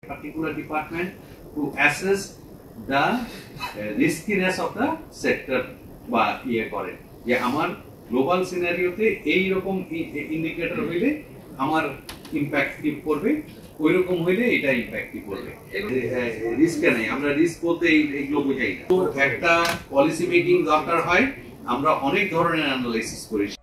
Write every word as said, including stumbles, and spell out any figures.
particular department to assess the uh, riskiness of the sector বা ইয়ে করে যে আমার গ্লোবাল সিনারিওতে এই রকম ইন্ডিকেটর হইলে আমার ইম্প্যাক্টিভ করবে, ওই রকম হইলে এটা ইম্প্যাক্টিভ করবে। রিস্ক নাই, আমরা রিস্ক বলতে এইগুলো বোঝাই না। তো একটা পলিসি মেকিং দরকার হয়, আমরা অনেক ধরনের অ্যানালাইসিস করি।